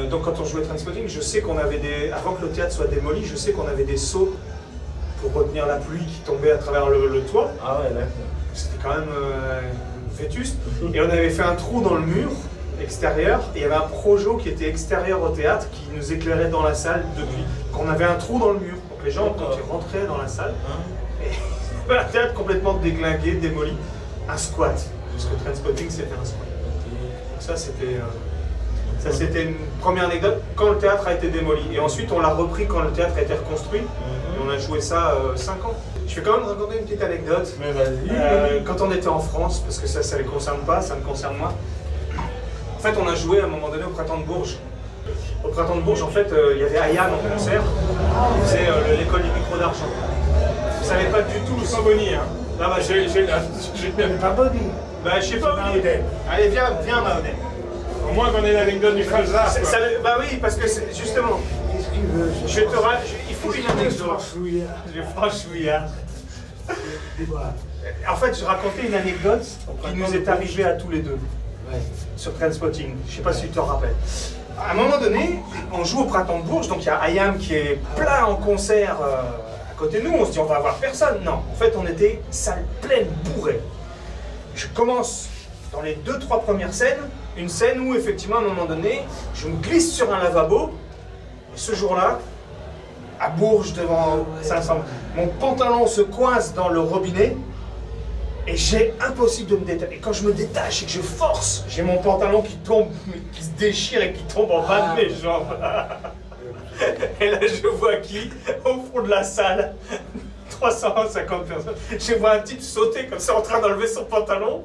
donc quand on jouait Trainspotting, je sais qu'on avait des... Avant que le théâtre soit démoli, je sais qu'on avait des seaux pour retenir la pluie qui tombait à travers le toit. Ah ouais, d'accord. C'était quand même vétuste. Et on avait fait un trou dans le mur extérieur. Et il y avait un projo qui était extérieur au théâtre qui nous éclairait dans la salle depuis. Qu'on avait un trou dans le mur. Donc les gens, quand ils rentraient dans la salle, et un théâtre complètement déglingué, démoli. Un squat. Parce que Trainspotting, c'était un squat. Donc ça, c'était une première anecdote quand le théâtre a été démoli. Et ensuite, on l'a repris quand le théâtre a été reconstruit. Et on a joué ça 5 ans. Je vais quand même raconter une petite anecdote. Mais vas-y. Quand on était en France, parce que ça ne les concerne pas, ça me concerne moi. En fait, on a joué à un moment donné au Printemps de Bourges. Au Printemps de Bourges, en fait, il y avait Ayam en concert. Il faisait l'école du micro d'argent. Je ne savais pas du tout. C'est pas Bonnie, hein. Non, bah, j'ai Pas Bonnie. bah, je sais pas. Allez, viens, Mahonnet. Au moins qu'on ait l'anecdote du Falzar. Bah oui, parce que justement, Qu'est-ce qu'il veut? il faut une anecdote. Je franchouillard. En fait, je racontais une anecdote qui nous est arrivée à tous les deux sur Trainspotting. Je sais pas si tu t'en rappelles. À un moment donné, on joue au Printemps de Bourges, donc il y a Ayam qui est plein en concert à côté de nous. On se dit on va avoir personne. Non, en fait, on était salle pleine, bourrée. Je commence dans les 2-3 premières scènes, une scène où effectivement à un moment donné, je me glisse sur un lavabo. Et ce jour-là, à Bourges devant 500, mon pantalon se coince dans le robinet et j'ai impossible de me détacher. Et quand je me détache et que je force, j'ai mon pantalon qui tombe, qui se déchire et qui tombe en bas de mes jambes. Et là je vois qui, au fond de la salle, 350 personnes, je vois un type sauter comme ça en train d'enlever son pantalon.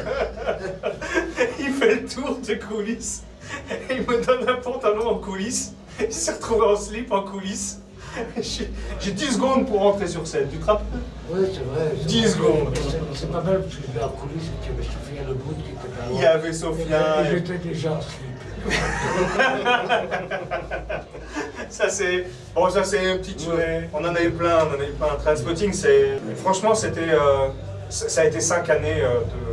Il fait le tour des coulisses et il me donne un pantalon en coulisses. Il s'est retrouvé en slip en coulisses. J'ai 10 secondes pour rentrer sur scène, tu te rappelles? Oui, c'est vrai. 10 secondes. C'est pas mal parce que je vais en coulisses et qu'il y avait Sophia Lebrun qui était là. Il y avait Sophia. Et j'étais déjà en slip. Ça c'est... Bon, ça c'est un petit truc. Ouais. On en a eu plein, Trainspotting, c'est... Franchement, c'était... ça a été 5 années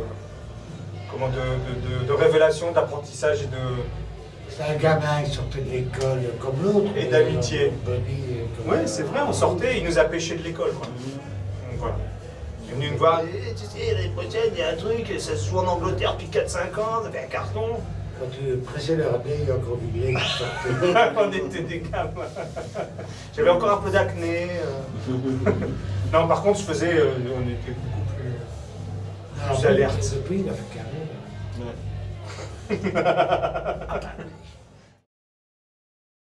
de révélation, d'apprentissage et de... C'est un gamin, il sortait de l'école comme l'autre. Et d'amitié. Oui, c'est vrai, on sortait, il nous a pêché de l'école. Donc voilà. Il est venu nous voir, tu sais, l'année prochaine, il y a un truc, ça se joue en Angleterre depuis 4-5 ans, ça fait un carton. Quand tu pressais leur nez, il y a encore du lait qui sortait. On était des gamins. J'avais encore un peu d'acné. Non, par contre, je faisais, on était beaucoup plus alerte. Depuis, il a fait carré. Ouais.